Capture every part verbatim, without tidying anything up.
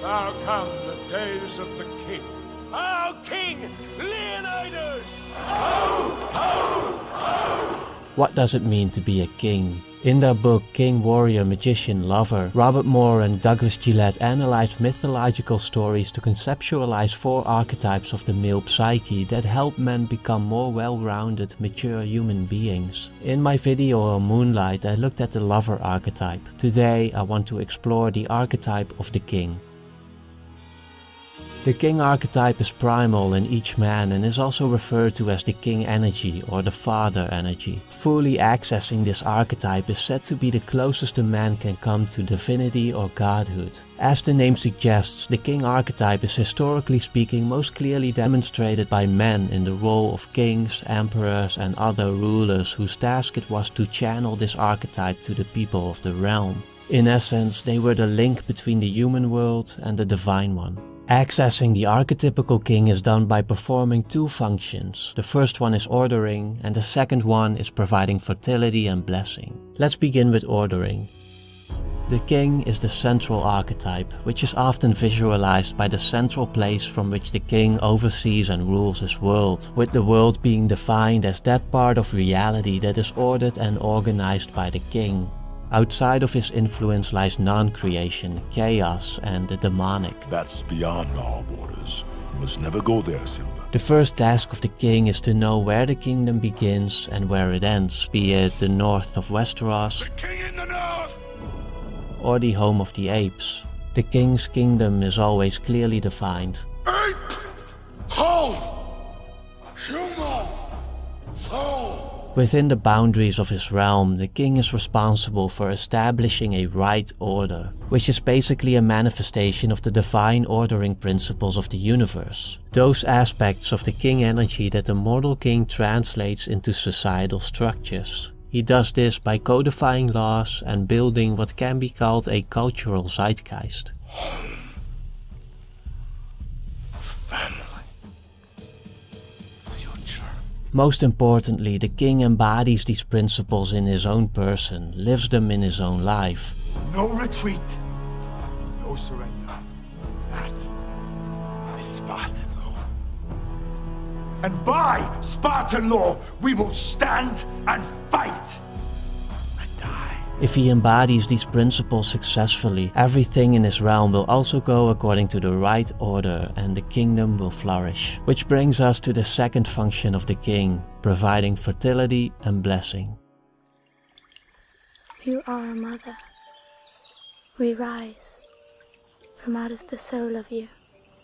Now come the days of the king. Our king, Leonidas! Ho, ho, ho! What does it mean to be a king? In their book King, Warrior, Magician, Lover, Robert Moore and Douglas Gillette analyzed mythological stories to conceptualize four archetypes of the male psyche that help men become more well-rounded, mature human beings. In my video on Moonlight, I looked at the lover archetype. Today I want to explore the archetype of the king. The king archetype is primal in each man and is also referred to as the king energy or the father energy. Fully accessing this archetype is said to be the closest a man can come to divinity or godhood. As the name suggests, the king archetype is historically speaking most clearly demonstrated by men in the role of kings, emperors and other rulers whose task it was to channel this archetype to the people of the realm. In essence, they were the link between the human world and the divine one. Accessing the archetypical king is done by performing two functions. The first one is ordering and the second one is providing fertility and blessing. Let's begin with ordering. The king is the central archetype, which is often visualized by the central place from which the king oversees and rules his world, with the world being defined as that part of reality that is ordered and organized by the king. Outside of his influence lies non-creation, chaos and the demonic. That's beyond our borders. You must never go there, Simba. The first task of the king is to know where the kingdom begins and where it ends, be it the north of Westeros, The king in the north! or the home of the apes. The king's kingdom is always clearly defined. Ape! Home! Human! Soul! Within the boundaries of his realm, the king is responsible for establishing a right order, which is basically a manifestation of the divine ordering principles of the universe. Those aspects of the king energy that the mortal king translates into societal structures. He does this by codifying laws and building what can be called a cultural zeitgeist. Most importantly, the king embodies these principles in his own person, lives them in his own life. No retreat. No surrender. That is Spartan law. And by Spartan law, we will stand and fight. And die. If he embodies these principles successfully, everything in his realm will also go according to the right order and the kingdom will flourish. Which brings us to the second function of the king, providing fertility and blessing. You are a mother. We rise from out of the soul of you.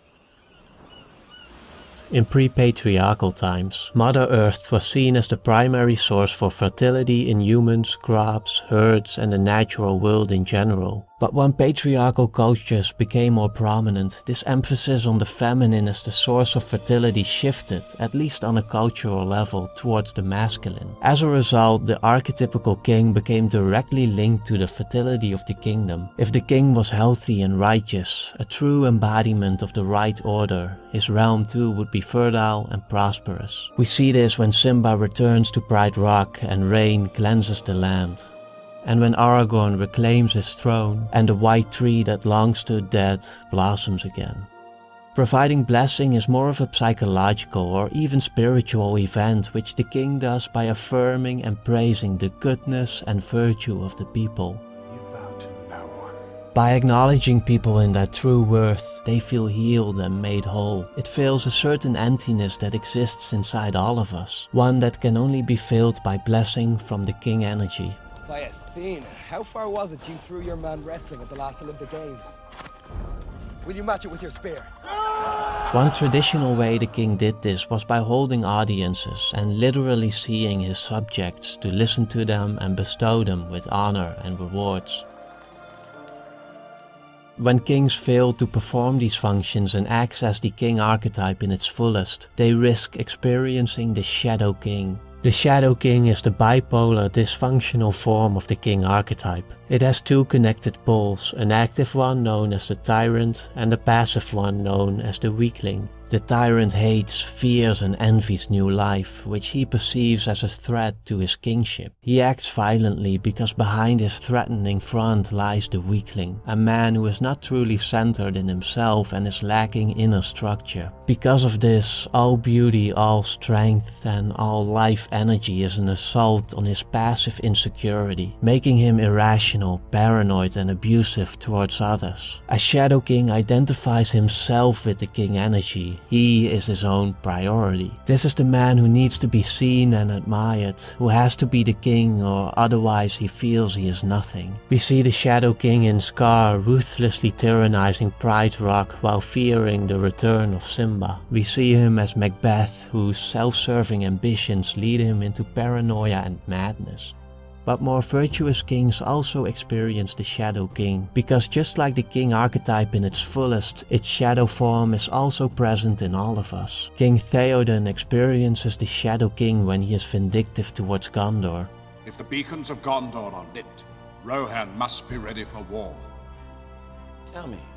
In pre-patriarchal times, Mother Earth was seen as the primary source for fertility in humans, crops, herds and the natural world in general. But when patriarchal cultures became more prominent, this emphasis on the feminine as the source of fertility shifted, at least on a cultural level, towards the masculine. As a result, the archetypical king became directly linked to the fertility of the kingdom. If the king was healthy and righteous, a true embodiment of the right order, his realm too would be fertile and prosperous. We see this when Simba returns to Bright Rock and rain cleanses the land. And when Aragorn reclaims his throne and the white tree that long stood dead blossoms again. Providing blessing is more of a psychological or even spiritual event which the king does by affirming and praising the goodness and virtue of the people. You bow to no one. By acknowledging people in their true worth, they feel healed and made whole. It fills a certain emptiness that exists inside all of us, one that can only be filled by blessing from the king energy. Quiet. Bean, how far was it you threw your man wrestling at the last Olympic Games? Will you match it with your spear? One traditional way the king did this was by holding audiences and literally seeing his subjects to listen to them and bestow them with honor and rewards. When kings fail to perform these functions and access the king archetype in its fullest, they risk experiencing the Shadow King. The Shadow King is the bipolar, dysfunctional form of the king archetype. It has two connected poles, an active one known as the tyrant and a passive one known as the weakling. The tyrant hates, fears and envies new life, which he perceives as a threat to his kingship. He acts violently because behind his threatening front lies the weakling, a man who is not truly centered in himself and is lacking inner structure. Because of this, all beauty, all strength and all life energy is an assault on his passive insecurity, making him irrational, paranoid and abusive towards others. As Shadow King identifies himself with the king energy, he is his own priority. This is the man who needs to be seen and admired, who has to be the king or otherwise he feels he is nothing. We see the Shadow King in Scar ruthlessly tyrannizing Pride Rock while fearing the return of Simba. We see him as Macbeth, whose self-serving ambitions lead him into paranoia and madness. But more virtuous kings also experience the Shadow King, because just like the king archetype in its fullest, its shadow form is also present in all of us. King Theoden experiences the Shadow King when he is vindictive towards Gondor. If the beacons of Gondor are lit, Rohan must be ready for war. Tell me,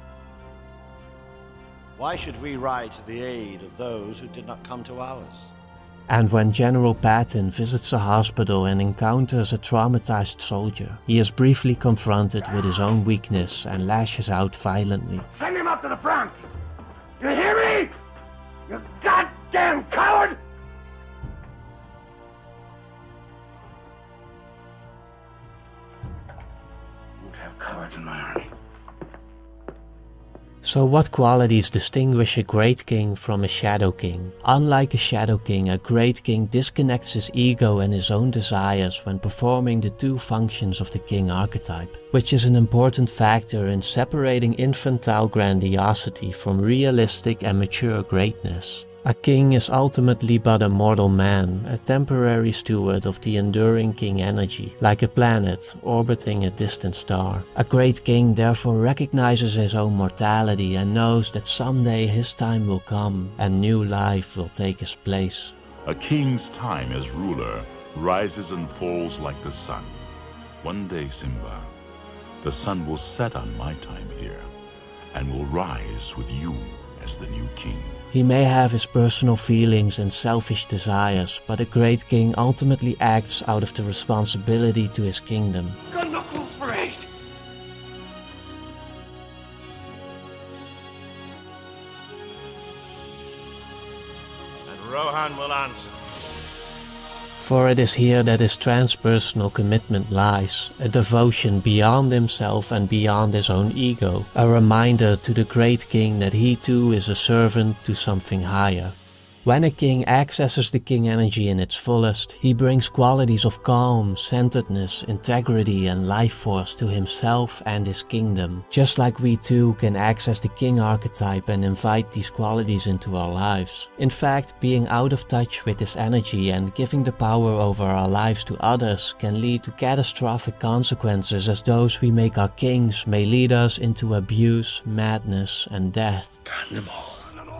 why should we ride to the aid of those who did not come to ours? And when General Patton visits a hospital and encounters a traumatized soldier, he is briefly confronted with his own weakness and lashes out violently. Send him up to the front! You hear me? You goddamn coward! Won't have cowards in my army. So what qualities distinguish a great king from a shadow king? Unlike a shadow king, a great king disconnects his ego and his own desires when performing the two functions of the king archetype, which is an important factor in separating infantile grandiosity from realistic and mature greatness. A king is ultimately but a mortal man, a temporary steward of the enduring king energy, like a planet orbiting a distant star. A great king therefore recognizes his own mortality and knows that someday his time will come and new life will take his place. A king's time as ruler rises and falls like the sun. One day, Simba, the sun will set on my time here and will rise with you as the new king. He may have his personal feelings and selfish desires, but a great king ultimately acts out of the responsibility to his kingdom. Good knuckles for eight! And Rohan will answer. For it is here that his transpersonal commitment lies, a devotion beyond himself and beyond his own ego, a reminder to the great king that he too is a servant to something higher. When a king accesses the king energy in its fullest, he brings qualities of calm, centeredness, integrity and life force to himself and his kingdom, just like we too can access the king archetype and invite these qualities into our lives. In fact, being out of touch with this energy and giving the power over our lives to others can lead to catastrophic consequences, as those we make our kings may lead us into abuse, madness and death. Burn them all.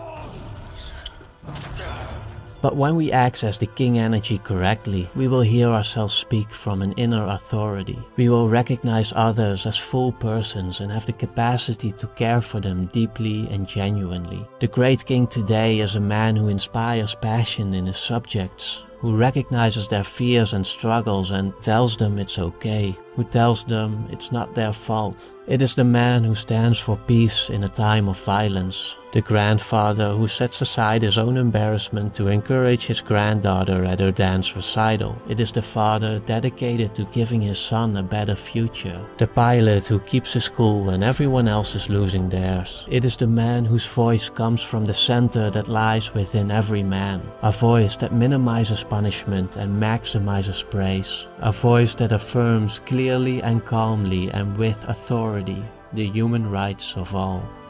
But when we access the king energy correctly, we will hear ourselves speak from an inner authority. We will recognize others as full persons and have the capacity to care for them deeply and genuinely. The great king today is a man who inspires passion in his subjects, who recognizes their fears and struggles and tells them it's okay, who tells them it's not their fault. It is the man who stands for peace in a time of violence, the grandfather who sets aside his own embarrassment to encourage his granddaughter at her dance recital. It is the father dedicated to giving his son a better future, the pilot who keeps his cool when everyone else is losing theirs. It is the man whose voice comes from the center that lies within every man, a voice that minimizes punishment and maximizes praise, a voice that affirms clearly and calmly and with authority the human rights of all.